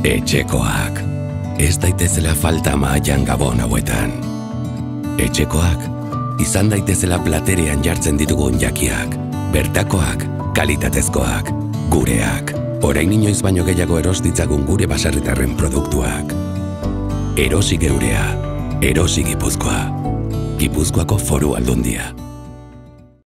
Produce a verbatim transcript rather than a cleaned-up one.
Etxekoak. Ez daitezela falta mahaian gabon hauetan. Etxekoak. Izan daitezela platerean jartzen ditugun jakiak. Bertakoak, kalitatezkoak, gureak. Orain inoiz baino gehiago eros ditzagun gure baserritarren produktuak. Erosi geurea, erosi Gipuzkoa. Gipuzkoako Foru Aldundia.